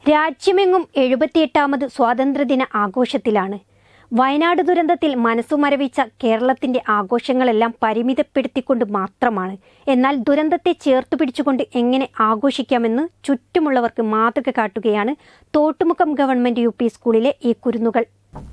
രാജ്യമെങ്ങും 78ാമത് സ്വാതന്ത്ര്യദിന ആഘോഷത്തിലാണ്. വയനാട് ദുരന്തത്തിൽ മനസ്സുമരവിച്ച കേരളത്തിന്റെ ആഘോഷങ്ങളെല്ലാം പരിമിതപ്പെടുത്തിക്കൊണ്ട് മാത്രമാണ്. എന്നാൽ ദുരന്തത്തെ ചേർത്തു പിടിച്ചുകൊണ്ട് എങ്ങനെ ആഘോഷിക്കാമെന്ന് ചുറ്റുമുള്ളവർക്ക് മാതൃക കാട്ടുകയാണ് തോട്ടുമുക്കം ഗവൺമെന്റ് യു പി സ്കൂളിലെ ഈ കുരുന്നുകൾ.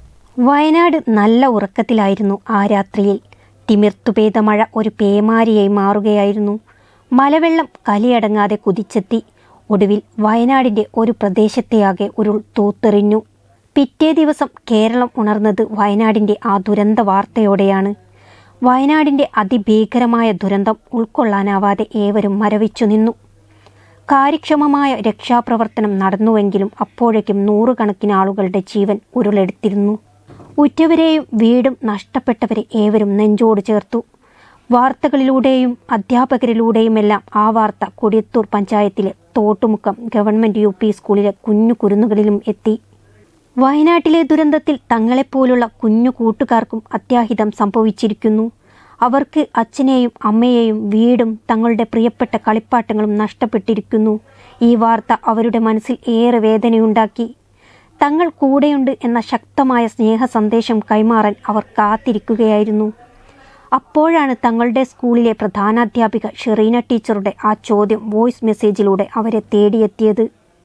വയനാട് നല്ല ഉറക്കത്തിലായിരുന്നു ആ രാത്രിയിൽ. തിമിർത്തു പെയ്ത മഴ ഒരു പേമാരിയായി മാറുകയായിരുന്നു. മലവെള്ളം കലിയടങ്ങാതെ കുതിച്ചെത്തി. ഒടുവിൽ വയനാടിന്റെ ഒരു പ്രദേശത്തെയാകെ ഉരുൾ തൂത്തെറിഞ്ഞു. പിറ്റേ ദിവസം കേരളം ഉണർന്നത് വയനാടിന്റെ ആ ദുരന്ത വാർത്തയോടെയാണ്. വയനാടിന്റെ അതിഭീകരമായ ദുരന്തം ഉൾക്കൊള്ളാനാവാതെ ഏവരും മരവിച്ചു നിന്നു. കാര്യക്ഷമമായ രക്ഷാപ്രവർത്തനം നടന്നുവെങ്കിലും അപ്പോഴേക്കും നൂറുകണക്കിന് ആളുകളുടെ ജീവൻ ഉരുളെടുത്തിരുന്നു. ഉറ്റവരെയും വീടും നഷ്ടപ്പെട്ടവരെ ഏവരും നെഞ്ചോട് ചേർത്തു. വാർത്തകളിലൂടെയും അധ്യാപകരിലൂടെയുമെല്ലാം ആ വാർത്ത കൊടിയത്തൂർ പഞ്ചായത്തിലെ തോട്ടുമുക്കം ഗവൺമെന്റ് യു പി സ്കൂളിലെ കുഞ്ഞു കുരുന്നുകളിലും എത്തി. വയനാട്ടിലെ ദുരന്തത്തിൽ തങ്ങളെപ്പോലുള്ള കുഞ്ഞു കൂട്ടുകാർക്കും അത്യാഹിതം സംഭവിച്ചിരിക്കുന്നു. അവർക്ക് അച്ഛനെയും അമ്മയെയും വീടും തങ്ങളുടെ പ്രിയപ്പെട്ട കളിപ്പാട്ടങ്ങളും നഷ്ടപ്പെട്ടിരിക്കുന്നു. ഈ വാർത്ത അവരുടെ മനസ്സിൽ ഏറെ വേദനയുണ്ടാക്കി. തങ്ങൾ കൂടെയുണ്ട് എന്ന ശക്തമായ സ്നേഹ സന്ദേശം കൈമാറാൻ അവർ കാത്തിരിക്കുകയായിരുന്നു. അപ്പോഴാണ് തങ്ങളുടെ സ്കൂളിലെ പ്രധാനാധ്യാപിക ഷെറീന ടീച്ചറുടെ ആ ചോദ്യം വോയിസ് മെസ്സേജിലൂടെ അവരെ തേടിയെത്തിയത്.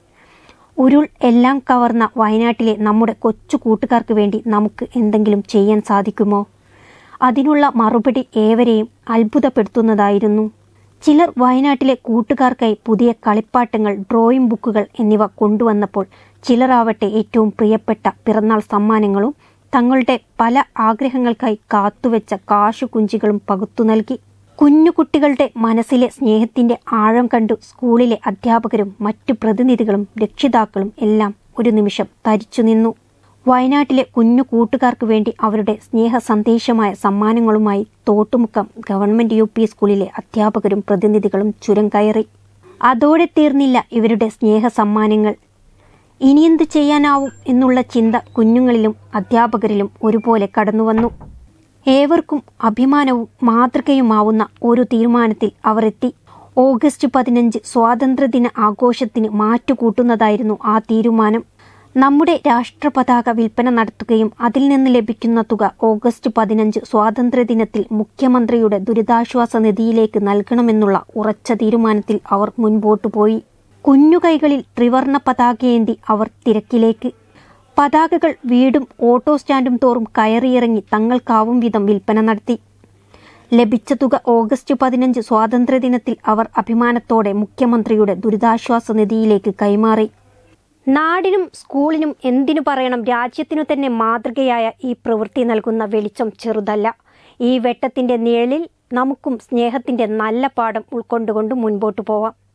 ഉരുൾ എല്ലാം കവർന്ന വയനാട്ടിലെ നമ്മുടെ കൊച്ചു കൂട്ടുകാർക്ക് വേണ്ടി നമുക്ക് എന്തെങ്കിലും ചെയ്യാൻ സാധിക്കുമോ? അതിനുള്ള മറുപടി ഏവരെയും അത്ഭുതപ്പെടുത്തുന്നതായിരുന്നു. ചിലർ വയനാട്ടിലെ കൂട്ടുകാർക്കായി പുതിയ കളിപ്പാട്ടങ്ങൾ, ഡ്രോയിങ് ബുക്കുകൾ എന്നിവ കൊണ്ടുവന്നപ്പോൾ ചിലരാവട്ടെ ഏറ്റവും പ്രിയപ്പെട്ട പിറന്നാൾ സമ്മാനങ്ങളും തങ്ങളുടെ പല ആഗ്രഹങ്ങൾക്കായി കാത്തുവെച്ച കാശുകുഞ്ചികളും പകുത്തു നൽകി. കുഞ്ഞുകുട്ടികളുടെ മനസ്സിലെ സ്നേഹത്തിന്റെ ആഴം കണ്ടു സ്കൂളിലെ അധ്യാപകരും മറ്റു പ്രതിനിധികളും രക്ഷിതാക്കളും എല്ലാം ഒരു നിമിഷം തരിച്ചു നിന്നു. വയനാട്ടിലെ കുഞ്ഞു കൂട്ടുകാർക്ക് വേണ്ടി അവരുടെ സ്നേഹ സന്ദേശമായ സമ്മാനങ്ങളുമായി തോട്ടുമുക്കം ഗവൺമെന്റ് യു പി സ്കൂളിലെ അധ്യാപകരും പ്രതിനിധികളും ചുരം കയറി. അതോടെ തീർന്നില്ല ഇവരുടെ സ്നേഹ സമ്മാനങ്ങൾ. ഇനിയെന്ത് ചെയ്യാനാവും എന്നുള്ള ചിന്ത കുഞ്ഞുങ്ങളിലും അധ്യാപകരിലും ഒരുപോലെ കടന്നുവന്നു. ഏവർക്കും അഭിമാനവും മാതൃകയുമാവുന്ന ഒരു തീരുമാനത്തിൽ അവർ എത്തി. ഓഗസ്റ്റ് 15 സ്വാതന്ത്ര്യദിന ആഘോഷത്തിന് മാറ്റുകൂട്ടുന്നതായിരുന്നു ആ തീരുമാനം. നമ്മുടെ രാഷ്ട്രപതാക വിൽപ്പന നടത്തുകയും അതിൽ നിന്ന് ലഭിക്കുന്ന തുക ഓഗസ്റ്റ് 15 സ്വാതന്ത്ര്യദിനത്തിൽ മുഖ്യമന്ത്രിയുടെ ദുരിതാശ്വാസ നിധിയിലേക്ക് നൽകണമെന്നുള്ള ഉറച്ച തീരുമാനത്തിൽ അവർ മുൻപോട്ടു പോയി. കുഞ്ഞുകൈകളിൽ ത്രിവർണ പതാകയേന്തി അവർ തിരക്കിലേക്ക്. പതാകകൾ വീടും ഓട്ടോ സ്റ്റാൻഡും തോറും കയറിയിറങ്ങി തങ്ങൾക്കാവും വിധം വിൽപ്പന നടത്തി. ലഭിച്ച തുക ഓഗസ്റ്റ് 15 സ്വാതന്ത്ര്യദിനത്തിൽ അവർ അഭിമാനത്തോടെ മുഖ്യമന്ത്രിയുടെ ദുരിതാശ്വാസ നിധിയിലേക്ക് കൈമാറി. നാടിനും സ്കൂളിനും എന്തിനു പറയണം, രാജ്യത്തിനു തന്നെ മാതൃകയായ ഈ പ്രവൃത്തി നൽകുന്ന വെളിച്ചം ചെറുതല്ല. ഈ വെട്ടത്തിന്റെ നിഴലിൽ നമുക്കും സ്നേഹത്തിന്റെ നല്ല പാഠം ഉൾക്കൊണ്ടുകൊണ്ട് മുൻപോട്ടു പോവാം.